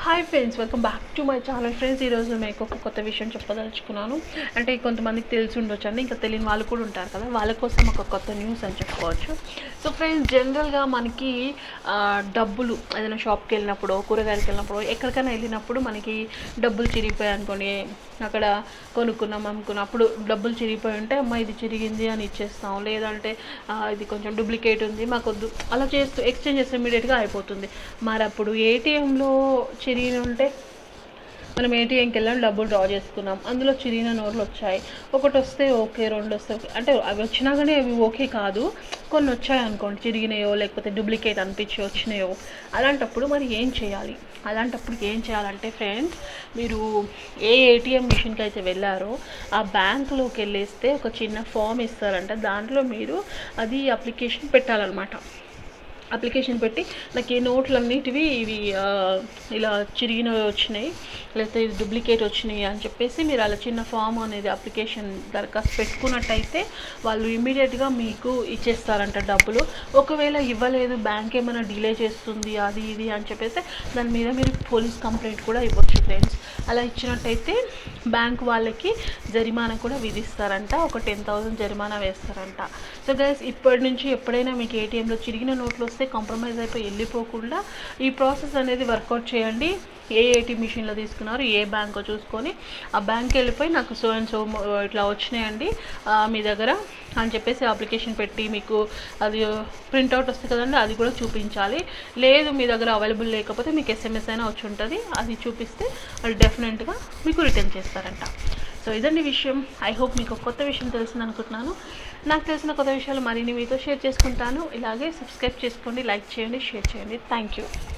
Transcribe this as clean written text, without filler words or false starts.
Hi friends, welcome back to my channel. Friends, ఈరోజు మీకు ఒక కొత్త విషయం చెప్పదలుచుకున్నాను. అంటే కొంతమందికి తెలిసి ఉండొచ్చు అండి, ఇంకా తెలియని వాళ్ళు కూడా ఉంటారు కదా, వాళ్ళ కోసం ఒక కొత్త న్యూస్ అని చెప్పుకోవచ్చు. సో ఫ్రెండ్స్, జనరల్గా మనకి డబ్బులు ఏదైనా షాప్కి వెళ్ళినప్పుడు, కూరగాయలకి వెళ్ళినప్పుడు, ఎక్కడికైనా వెళ్ళినప్పుడు మనకి డబ్బులు చిరిగిపోయి అనుకోని అక్కడ కొనుక్కున్నాం అనుకున్నప్పుడు డబ్బులు చిరిగిపోయి ఉంటే అమ్మ ఇది చిరిగింది అని ఇచ్చేస్తాం, లేదంటే ఇది కొంచెం డూప్లికేట్ ఉంది మాకొద్దు అలా చేస్తూ ఎక్స్చేంజ్ చేస్తే ఇమీడియట్గా అయిపోతుంది. మరి అప్పుడు ఏటీఎంలో చిరిగిన ఉంటే మనం ఏటీఎంకి వెళ్ళాం, డబ్బులు డ్రా చేసుకున్నాం, అందులో చిరిగిన నోట్లు వచ్చాయి, ఒకటి వస్తే ఓకే, రెండు వస్తే ఓకే, అంటే అవి వచ్చినా కానీ అవి ఓకే కాదు, కొన్ని వచ్చాయి అనుకోండి చిరిగినాయో లేకపోతే డూప్లికేట్ అనిపించి వచ్చినాయో, అలాంటప్పుడు మరి ఏం చేయాలి? అలాంటప్పుడు ఏం చేయాలంటే ఫ్రెండ్స్, మీరు ఏ ఏటీఎం మిషన్కి అయితే వెళ్ళారో ఆ బ్యాంకులోకి వెళ్ళేస్తే ఒక చిన్న ఫామ్ ఇస్తారంట, దాంట్లో మీరు అది అప్లికేషన్ పెట్టాలన్నమాట. అప్లికేషన్ పెట్టి నాకు ఈ నోట్లన్నిటివి ఇవి ఇలా చిరిగినవి వచ్చినాయి, లేకపోతే ఇది డూప్లికేట్ వచ్చినాయి అని చెప్పేసి మీరు అలా చిన్న ఫామ్ అనేది అప్లికేషన్ దరఖాస్తు పెట్టుకున్నట్టయితే వాళ్ళు ఇమీడియట్గా మీకు ఇచ్చేస్తారంట డబ్బులు. ఒకవేళ ఇవ్వలేదు, బ్యాంక్ ఏమైనా డిలే చేస్తుంది అది ఇది అని చెప్పేసి దాని మీద మీరు పోలీస్ కంప్లైంట్ కూడా ఇవ్వచ్చు ఫ్రెండ్స్. అలా ఇచ్చినట్టయితే బ్యాంక్ వాళ్ళకి జరిమానా కూడా విధిస్తారంట, ఒక 10,000 జరిమానా వేస్తారంట. సో గైస్, ఇప్పటి నుంచి ఎప్పుడైనా మీకు ఏటీఎంలో చిరిగిన నోట్లు వస్తే కాంప్రమైజ్ అయిపోయి వెళ్ళిపోకుండా ఈ ప్రాసెస్ అనేది వర్కౌట్ చేయండి. ఏ ఏటీఎం మిషన్లో తీసుకున్నారు, ఏ బ్యాంకో చూసుకొని ఆ బ్యాంక్కి వెళ్ళిపోయి నాకు సో అండ్ సో ఇట్లా వచ్చినాయండి మీ దగ్గర అని చెప్పేసి అప్లికేషన్ పెట్టి మీకు అది ప్రింట్అవుట్ వస్తుంది కదండి, అది కూడా చూపించాలి. లేదు మీ దగ్గర అవైలబుల్ లేకపోతే మీకు ఎస్ఎంఎస్ అయినా వచ్చి ఉంటుంది, అది చూపిస్తే అది డెఫినెట్గా మీకు రిటర్న్ చేస్తారంట. సో ఇదండి విషయం. ఐ హోప్ మీకు కొత్త విషయం తెలిసింది అనుకుంటున్నాను. నాకు తెలిసిన కొత్త విషయాలు మరిన్ని మీతో షేర్ చేసుకుంటాను. ఇలాగే సబ్స్క్రైబ్ చేసుకోండి, లైక్ చేయండి, షేర్ చేయండి. Thank you.